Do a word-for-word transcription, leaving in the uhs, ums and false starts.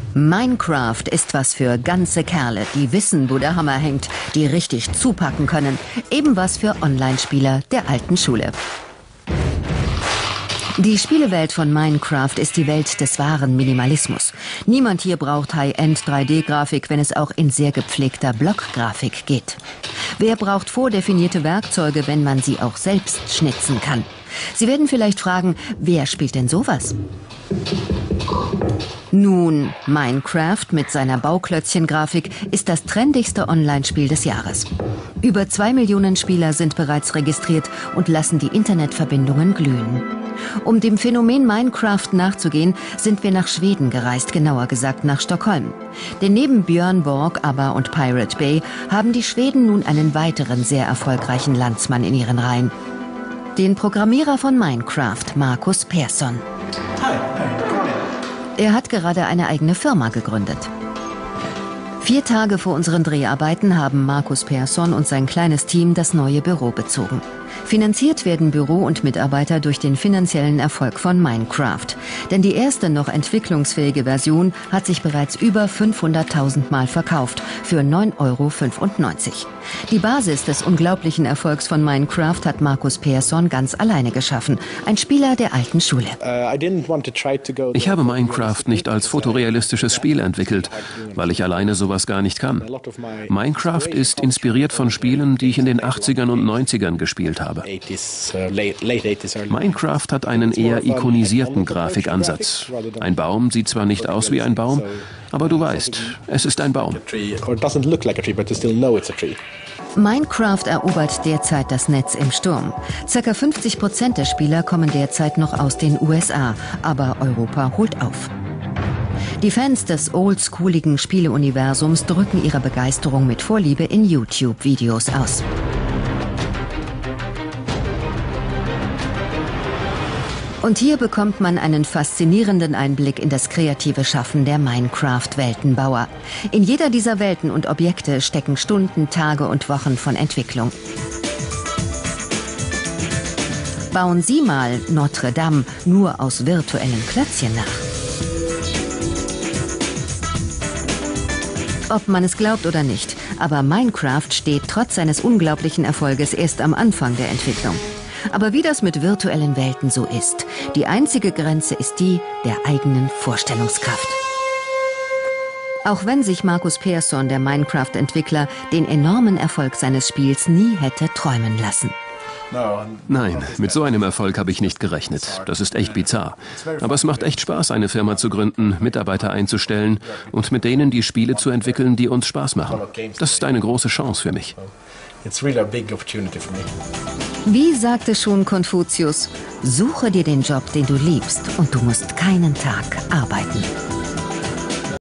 Minecraft ist was für ganze Kerle, die wissen, wo der Hammer hängt, die richtig zupacken können. Eben was für Online-Spieler der alten Schule. Die Spielewelt von Minecraft ist die Welt des wahren Minimalismus. Niemand hier braucht High-End drei D Grafik, wenn es auch in sehr gepflegter Blockgrafik geht. Wer braucht vordefinierte Werkzeuge, wenn man sie auch selbst schnitzen kann? Sie werden vielleicht fragen, wer spielt denn sowas? Nun, Minecraft mit seiner Bauklötzchen-Grafik ist das trendigste Online-Spiel des Jahres. Über zwei Millionen Spieler sind bereits registriert und lassen die Internetverbindungen glühen. Um dem Phänomen Minecraft nachzugehen, sind wir nach Schweden gereist, genauer gesagt nach Stockholm. Denn neben Björn Borg, ABBA und Pirate Bay haben die Schweden nun einen weiteren sehr erfolgreichen Landsmann in ihren Reihen. Den Programmierer von Minecraft, Marcus Persson. Hi, hi. Er hat gerade eine eigene Firma gegründet. Vier Tage vor unseren Dreharbeiten haben Marcus Persson und sein kleines Team das neue Büro bezogen. Finanziert werden Büro und Mitarbeiter durch den finanziellen Erfolg von Minecraft. Denn die erste noch entwicklungsfähige Version hat sich bereits über fünfhunderttausend Mal verkauft für neun Euro fünfundneunzig. Die Basis des unglaublichen Erfolgs von Minecraft hat Marcus Persson ganz alleine geschaffen. Ein Spieler der alten Schule. Ich habe Minecraft nicht als fotorealistisches Spiel entwickelt, weil ich alleine sowas gar nicht kann. Minecraft ist inspiriert von Spielen, die ich in den achtzigern und neunzigern gespielt habe. Minecraft hat einen eher ikonisierten Grafikansatz. Ein Baum sieht zwar nicht aus wie ein Baum, aber du weißt, es ist ein Baum. Minecraft erobert derzeit das Netz im Sturm. Circa fünfzig Prozent der Spieler kommen derzeit noch aus den U S A, aber Europa holt auf. Die Fans des oldschooligen Spieleuniversums drücken ihre Begeisterung mit Vorliebe in YouTube-Videos aus. Und hier bekommt man einen faszinierenden Einblick in das kreative Schaffen der Minecraft-Weltenbauer. In jeder dieser Welten und Objekte stecken Stunden, Tage und Wochen von Entwicklung. Bauen Sie mal Notre Dame nur aus virtuellen Klötzchen nach. Ob man es glaubt oder nicht, aber Minecraft steht trotz seines unglaublichen Erfolges erst am Anfang der Entwicklung. Aber wie das mit virtuellen Welten so ist, die einzige Grenze ist die der eigenen Vorstellungskraft. Auch wenn sich Marcus Persson, der Minecraft-Entwickler, den enormen Erfolg seines Spiels nie hätte träumen lassen. Nein, mit so einem Erfolg habe ich nicht gerechnet. Das ist echt bizarr. Aber es macht echt Spaß, eine Firma zu gründen, Mitarbeiter einzustellen und mit denen die Spiele zu entwickeln, die uns Spaß machen. Das ist eine große Chance für mich. Wie sagte schon Konfuzius, suche dir den Job, den du liebst, und du musst keinen Tag arbeiten.